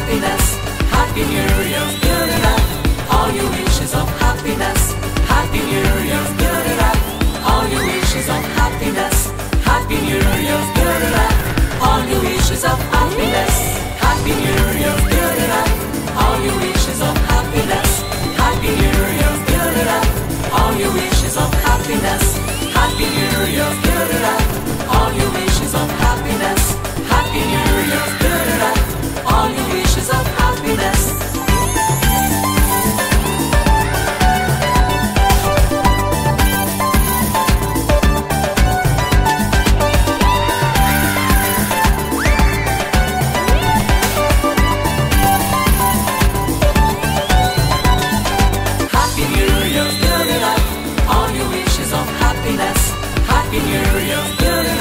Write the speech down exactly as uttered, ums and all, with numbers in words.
happiness. Happy New Year, build it up. All your wishes of happiness. Happy New Year, build it up. All your wishes of happiness. Happy New Year, build it up. All your wishes of happiness. Happy New Year, build it up. All your wishes of happiness. Happy New Year, build it up. All your wishes of happiness. Happy New Year, build it up. All your wishes of happiness. Happy New Year, build it up. All your wishes of happiness. Happy New Year, build it up. All your wishes of happiness. Happy New Year, build it up.